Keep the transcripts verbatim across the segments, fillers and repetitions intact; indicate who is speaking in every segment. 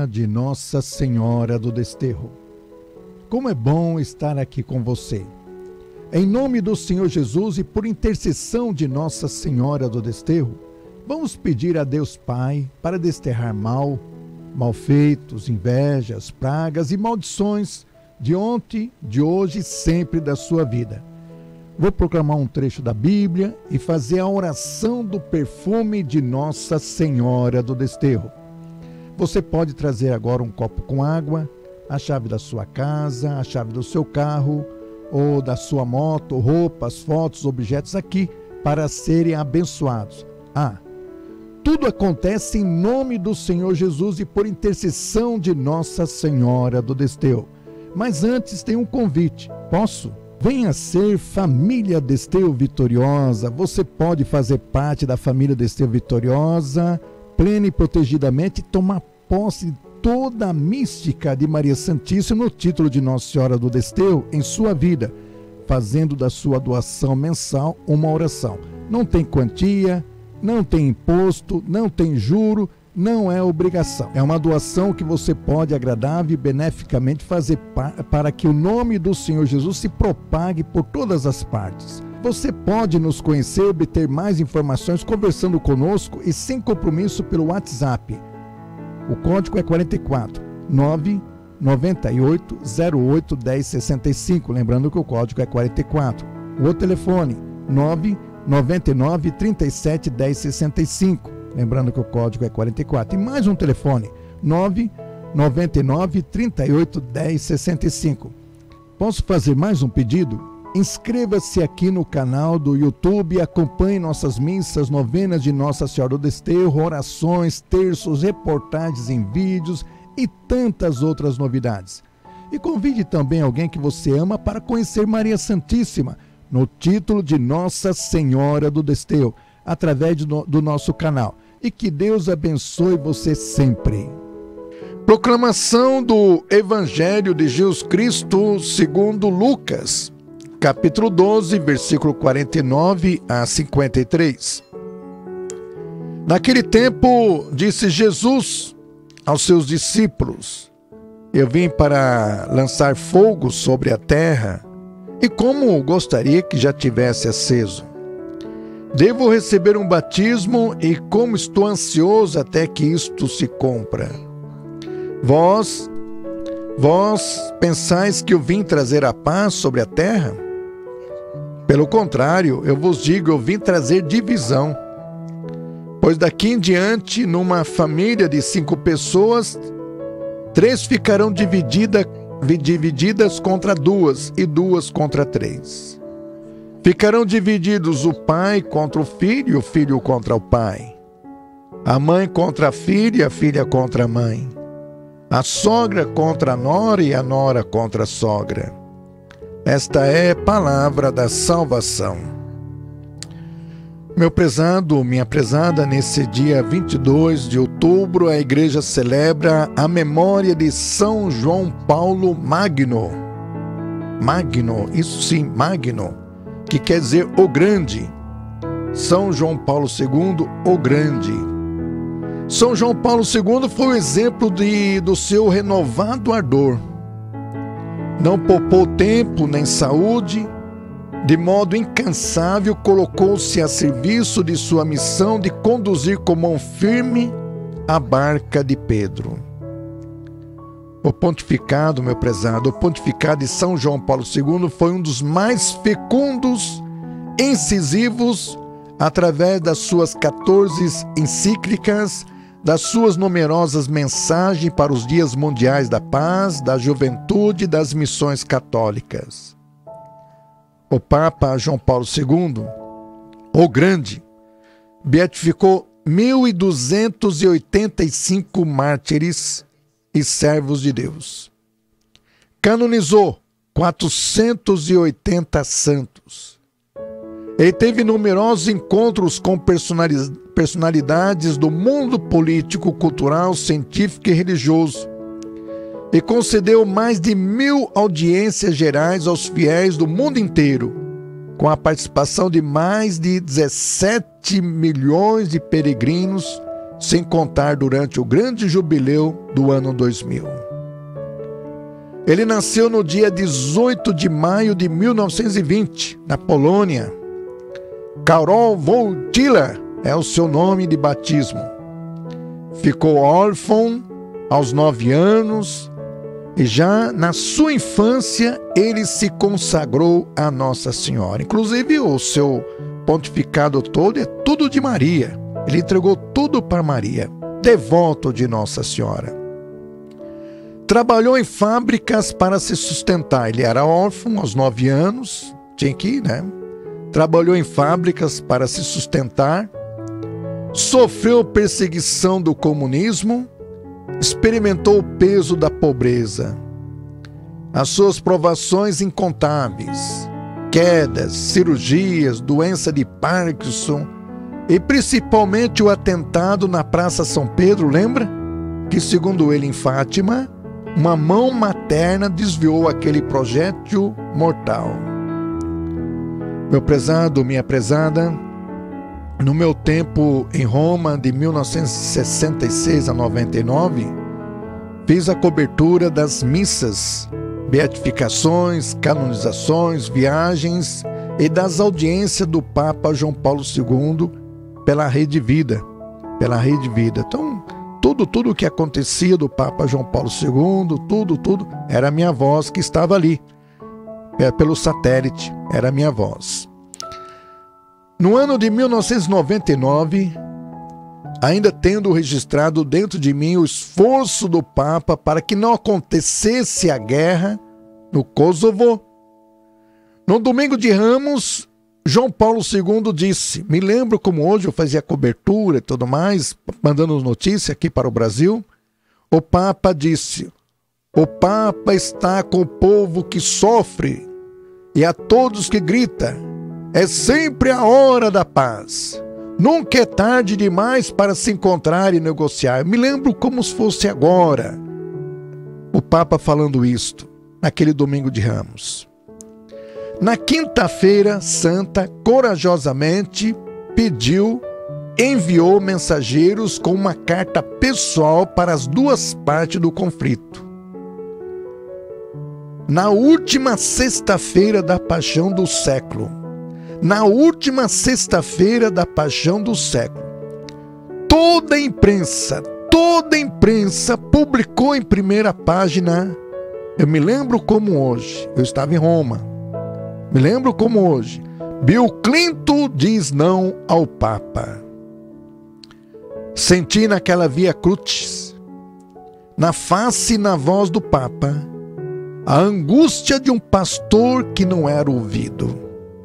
Speaker 1: Paróquia de Nossa Senhora do Desterro. Como é bom estar aqui com você. Em nome do Senhor Jesus e por intercessão de Nossa Senhora do Desterro, vamos pedir a Deus Pai para desterrar mal, malfeitos, invejas, pragas e maldições de ontem, de hoje e sempre da sua vida. Vou proclamar um trecho da Bíblia e fazer a oração do perfume de Nossa Senhora do Desterro. Você pode trazer agora um copo com água, a chave da sua casa, a chave do seu carro ou da sua moto, roupas, fotos, objetos aqui para serem abençoados. Ah, tudo acontece em nome do Senhor Jesus e por intercessão de Nossa Senhora do Desterro. Mas antes tem um convite. Posso? Venha ser família Desterro Vitoriosa. Você pode fazer parte da família Desterro Vitoriosa, plena e protegidamente, e tomar posse de toda a mística de Maria Santíssima no título de Nossa Senhora do Desterro em sua vida, fazendo da sua doação mensal uma oração. Não tem quantia, não tem imposto, não tem juro, não é obrigação. É uma doação que você pode agradável e beneficamente fazer para que o nome do Senhor Jesus se propague por todas as partes. Você pode nos conhecer, obter mais informações conversando conosco e sem compromisso pelo WhatsApp. O código é quarenta e quatro, nove nove oito zero oito um zero seis cinco. Lembrando que o código é quarenta e quatro. O outro telefone, nove nove nove três sete um zero seis cinco. Lembrando que o código é quarenta e quatro. E mais um telefone, nove nove nove três oito um zero seis cinco. Posso fazer mais um pedido? Inscreva-se aqui no canal do YouTube e acompanhe nossas missas, novenas de Nossa Senhora do Desterro, orações, terços, reportagens em vídeos e tantas outras novidades. E convide também alguém que você ama para conhecer Maria Santíssima, no título de Nossa Senhora do Desterro, através do, do nosso canal. E que Deus abençoe você sempre. Proclamação do Evangelho de Jesus Cristo segundo Lucas, capítulo doze, versículo quarenta e nove a cinquenta e três. Naquele tempo, disse Jesus aos seus discípulos: Eu vim para lançar fogo sobre a terra, e como gostaria que já tivesse aceso. Devo receber um batismo e como estou ansioso até que isto se cumpra. Vós, vós pensais que eu vim trazer a paz sobre a terra? Pelo contrário, eu vos digo, eu vim trazer divisão. Pois daqui em diante, numa família de cinco pessoas, três ficarão dividida, divididas contra duas e duas contra três. Ficarão divididos o pai contra o filho e o filho contra o pai. A mãe contra a filha e a filha contra a mãe. A sogra contra a nora e a nora contra a sogra. Esta é a palavra da salvação. Meu prezado, minha prezada, nesse dia vinte e dois de outubro, a igreja celebra a memória de São João Paulo Magno. Magno, isso sim, Magno, que quer dizer o grande. São João Paulo segundo, o grande. São João Paulo segundo foi o exemplo de, do seu renovado ardor. Não poupou tempo nem saúde, de modo incansável colocou-se a serviço de sua missão de conduzir com mão firme a barca de Pedro. O pontificado, meu prezado, o pontificado de São João Paulo segundo foi um dos mais fecundos, incisivos, através das suas quatorze encíclicas, das suas numerosas mensagens para os dias mundiais da paz, da juventude e das missões católicas. O Papa João Paulo segundo, o Grande, beatificou mil duzentos e oitenta e cinco mártires e servos de Deus. Canonizou quatrocentos e oitenta santos. Ele teve numerosos encontros com personalidades do mundo político, cultural, científico e religioso e concedeu mais de mil audiências gerais aos fiéis do mundo inteiro, com a participação de mais de dezessete milhões de peregrinos, sem contar durante o grande jubileu do ano dois mil. Ele nasceu no dia dezoito de maio de mil novecentos e vinte, na Polônia. Karol Wojtyła é o seu nome de batismo. Ficou órfão aos nove anos e já na sua infância ele se consagrou a Nossa Senhora. Inclusive o seu pontificado todo é tudo de Maria. Ele entregou tudo para Maria, devoto de Nossa Senhora. Trabalhou em fábricas para se sustentar. Ele era órfão aos nove anos, tinha que ir, né? Trabalhou em fábricas para se sustentar. Sofreu perseguição do comunismo. Experimentou o peso da pobreza. As suas provações incontáveis. Quedas, cirurgias, doença de Parkinson e principalmente o atentado na Praça São Pedro, lembra? Que segundo ele em Fátima, uma mão materna desviou aquele projétil mortal. Meu prezado, minha prezada, no meu tempo em Roma, de mil novecentos e sessenta e seis a noventa e nove, fiz a cobertura das missas, beatificações, canonizações, viagens e das audiências do Papa João Paulo segundo pela Rede Vida, pela Rede Vida. Então, Tudo, tudo o que acontecia do Papa João Paulo segundo, tudo, tudo, era a minha voz que estava ali, é, pelo satélite, era a minha voz. No ano de mil novecentos e noventa e nove, ainda tendo registrado dentro de mim o esforço do Papa para que não acontecesse a guerra no Kosovo, no domingo de Ramos, João Paulo segundo disse, me lembro como hoje eu fazia cobertura e tudo mais, mandando notícia aqui para o Brasil, o Papa disse, o Papa está com o povo que sofre e a todos que grita, é sempre a hora da paz, nunca é tarde demais para se encontrar e negociar. Eu me lembro como se fosse agora, o Papa falando isto, naquele domingo de Ramos. Na quinta-feira santa, corajosamente pediu, enviou mensageiros com uma carta pessoal para as duas partes do conflito. Na última sexta-feira da paixão do século, na última sexta-feira da paixão do século, toda a imprensa, toda a imprensa publicou em primeira página, eu me lembro como hoje, eu estava em Roma, me lembro como hoje, Bill Clinton diz não ao Papa. Senti naquela via crucis, na face e na voz do Papa, a angústia de um pastor que não era ouvido.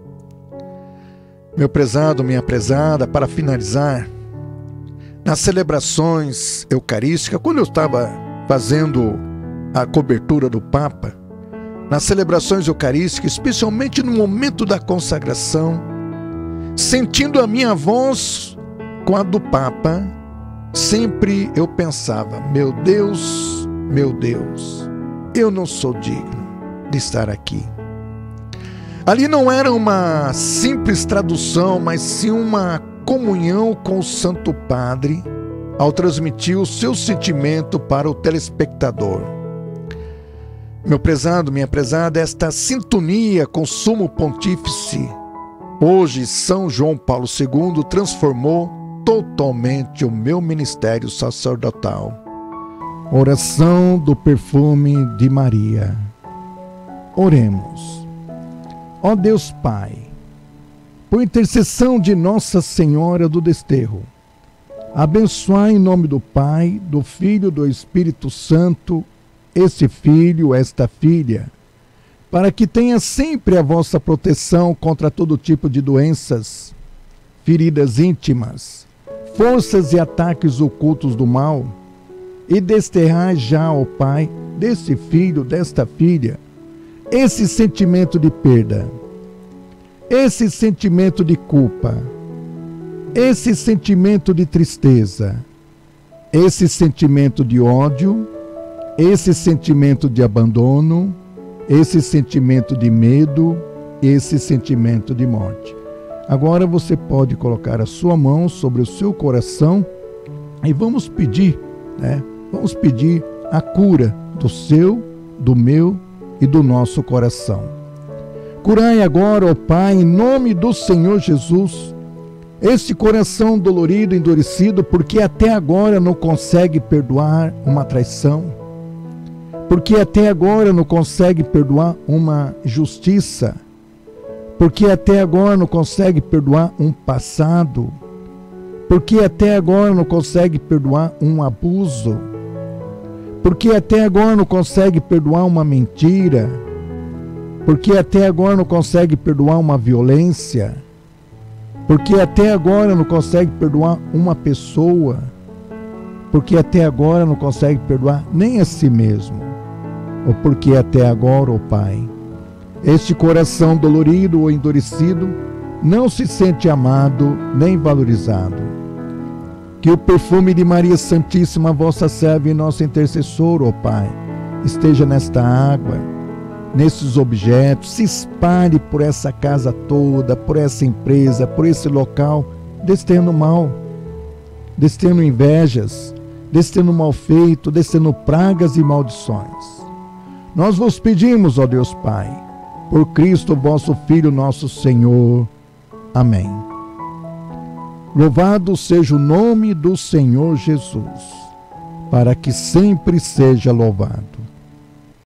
Speaker 1: Meu prezado, minha prezada, para finalizar, nas celebrações eucarísticas, quando eu estava fazendo a cobertura do Papa, nas celebrações eucarísticas, especialmente no momento da consagração, sentindo a minha voz com a do Papa, sempre eu pensava, meu Deus, meu Deus, eu não sou digno de estar aqui. Ali não era uma simples tradução, mas sim uma comunhão com o Santo Padre, ao transmitir o seu sentimento para o telespectador. Meu prezado, minha prezada, esta sintonia com o Sumo Pontífice, hoje São João Paulo segundo, transformou totalmente o meu ministério sacerdotal. Oração do perfume de Maria. Oremos. Ó Deus Pai, por intercessão de Nossa Senhora do Desterro, abençoai em nome do Pai, do Filho e do Espírito Santo, esse filho, esta filha, para que tenha sempre a vossa proteção contra todo tipo de doenças, feridas íntimas, forças e ataques ocultos do mal, e desterrai já, ó Pai, desse filho, desta filha, esse sentimento de perda, esse sentimento de culpa, esse sentimento de tristeza, esse sentimento de ódio, esse sentimento de abandono, esse sentimento de medo, esse sentimento de morte. Agora você pode colocar a sua mão sobre o seu coração E vamos pedir, né? Vamos pedir a cura do seu, do meu e do nosso coração. Curai agora, ó Pai, em nome do Senhor Jesus, esse coração dolorido, endurecido, porque até agora não consegue perdoar uma traição, porque até agora não consegue perdoar uma injustiça, porque até agora não consegue perdoar um passado, porque até agora não consegue perdoar um abuso, porque até agora não consegue perdoar uma mentira, porque até agora não consegue perdoar uma violência, porque até agora não consegue perdoar uma pessoa, porque até agora não consegue perdoar nem a si mesmo, ou porque até agora, ó Pai, este coração dolorido ou endurecido não se sente amado nem valorizado. Que o perfume de Maria Santíssima, vossa serva e nossa intercessora, ó Pai, esteja nesta água, nesses objetos, se espalhe por essa casa toda, por essa empresa, por esse local, destendo mal, destendo invejas, destendo mal feito, destendo pragas e maldições. Nós vos pedimos, ó Deus Pai, por Cristo vosso Filho, nosso Senhor. Amém. Louvado seja o nome do Senhor Jesus, para que sempre seja louvado.